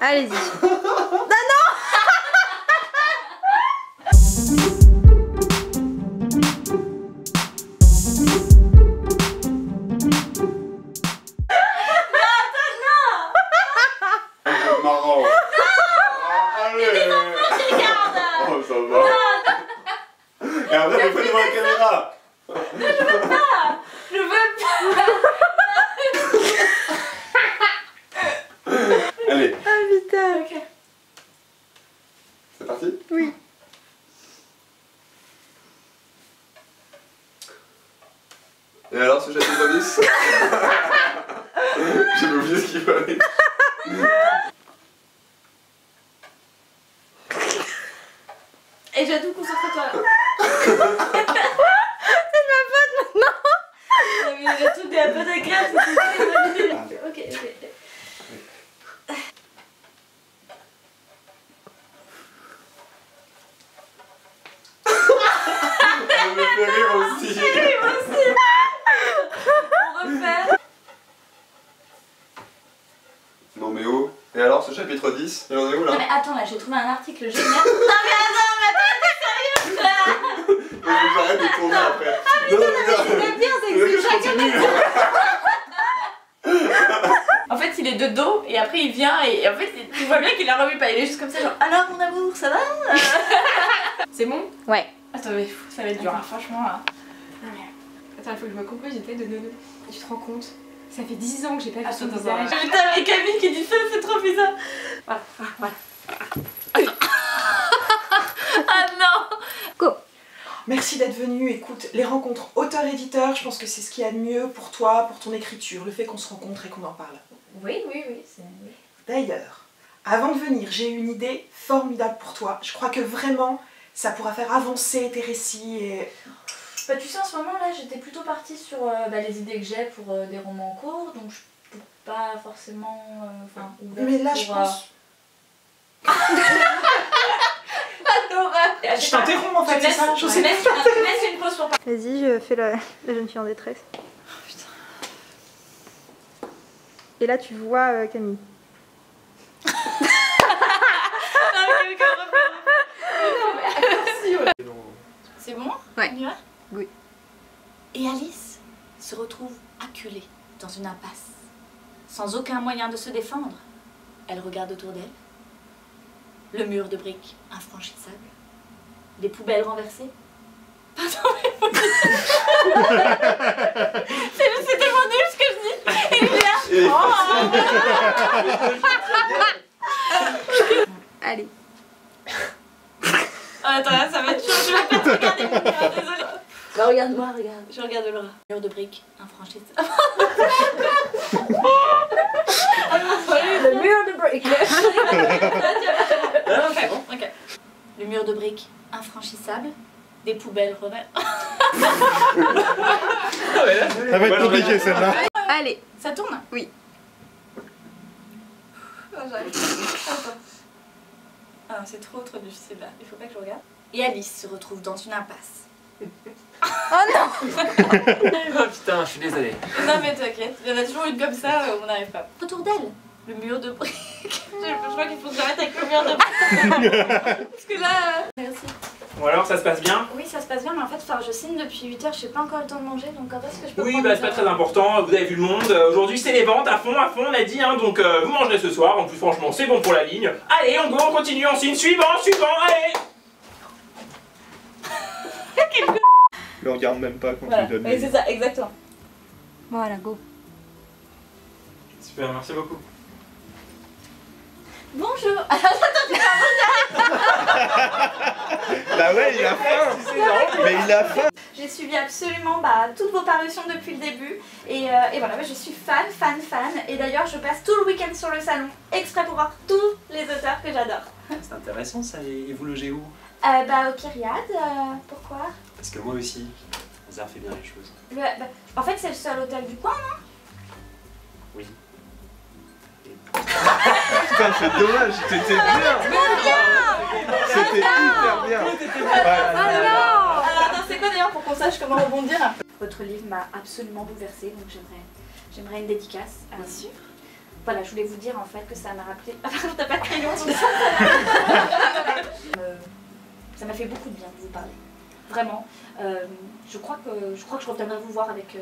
Allez-y. Non, non. Marrant. Allez. Il y a des enfants qui regardent. Oh, ça va. Et après, vous faites devant la caméra. Je veux pas. Je veux pas. Allez. Ah putain. Ok. C'est parti? Oui. Et alors, ce chapitre 10? J'ai oublié ce qu'il fallait. Et j'ai tout concentré-toi là. C'est de ma faute maintenant. Il y avait tout des peu de graisse. Ok, ok. Ça me fait rire aussi. Moi aussi. On refait. Non mais oh. Et alors, ce chapitre 10, il en est où là? Non mais attends là, j'ai trouvé un article génial. Non mais attends, t'es sérieuse là? J'arrête de tourner après. Non, Le pire c'est que c'est chacun continue. En fait il est de dos et après il vient et en fait tu vois bien qu'il a revu pas, il est juste comme ça genre alors mon amour ça va? C'est bon? Ouais. Attends mais ça va être dur hein, franchement là. Attends, il faut que je me compose, j'étais de nono. Tu te rends compte? Ça fait 10 ans que j'ai pas vu son Attends, visage. putain mais Camille qui dit ça c'est trop bizarre. Voilà, voilà. Ah non. Go. Merci d'être venu. Écoute, les rencontres auteur-éditeur, je pense que c'est ce qu'il y a de mieux pour toi, pour ton écriture, le fait qu'on se rencontre et qu'on en parle. Oui, c'est... D'ailleurs, avant de venir, j'ai eu une idée formidable pour toi. Je crois que vraiment, ça pourra faire avancer tes récits et... Bah tu sais en ce moment là j'étais plutôt partie sur les idées que j'ai pour des romans en cours donc je peux pas forcément ouverte Mais là, pour, je pense... Adorable. Je t'interromps en fait, c'est ça? Je sais pas. Tu laisses une pause pour parler. Vas-y, je fais la jeune fille en détresse. Et là, tu vois Camille. C'est bon? Ouais. On y va? Oui. Et Alice se retrouve acculée dans une impasse. Sans aucun moyen de se défendre. Elle regarde autour d'elle. Le mur de briques infranchissable. Des poubelles renversées. Pardon, mais c'est tellement nul ce que je dis. Et il est là. Allez. Oh, attends, là, ça va être chaud. Je vais pas te regarder mon mur, désolée. Bah, regarde-moi, regarde. Je regarde Laura. Mur de briques infranchissable. Le mur de briques. Ok. Le mur de briques infranchissable, des poubelles renversées. Ça va être compliqué celle-là. Allez. Ça tourne? Oui. Oh, j'arrive. Attends. Ah non, c'est trop difficile là. Il faut pas que je regarde. Et Alice se retrouve dans une impasse. Oh non. Oh putain, je suis désolée. Non mais t'inquiète, il y en a toujours une comme ça où on n'arrive pas. Autour d'elle, le mur de briques. Je crois qu'il faut que j'arrête avec le mur de briques. Parce que là... Merci. Bon alors, ça se passe bien? Oui, ça se passe bien, mais en fait, je signe depuis 8 h, j'ai pas encore le temps de manger, donc quand est-ce que je peux Oui, prendre bah c'est pas très important, vous avez vu le monde. Aujourd'hui c'est les ventes à fond, on a dit, hein, donc vous mangerez ce soir. En plus franchement c'est bon pour la ligne. Allez, on continue, on signe, suivant, allez. Le regarde même pas quand Voilà, tu lui donnes. oui, c'est ça, exactement. Voilà, go. Super, merci beaucoup. Bonjour. Bah ouais, il a faim. Mais il a faim. J'ai suivi absolument toutes vos parutions depuis le début et voilà, je suis fan. Et d'ailleurs, je passe tout le week-end sur le salon exprès pour voir tous les auteurs que j'adore. C'est intéressant ça, et vous logez où? Au Kyriade, pourquoi? Parce que moi aussi, Hazard fait bien les choses. En fait, c'est le seul hôtel du coin, non? Oui. Putain, c'est dommage, c'était bien. C'était hyper bien. Alors attends, c'est quoi d'ailleurs pour qu'on sache comment rebondir? Votre livre m'a absolument bouleversée, donc j'aimerais une dédicace. Bien sûr. Voilà, je voulais vous dire en fait que ça m'a rappelé... Ah pardon, t'as pas de crayon, ça m'a fait beaucoup de bien de vous parler. Vraiment. Je crois que je reviendrai vous voir avec...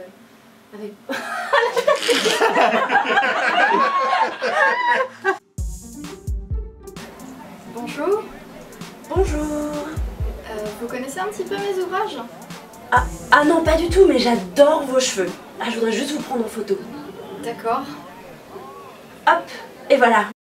Bonjour. Bonjour. Vous connaissez un petit peu mes ouvrages? Ah non, pas du tout, mais j'adore vos cheveux. Ah, je voudrais juste vous prendre en photo. D'accord. Hop, et voilà.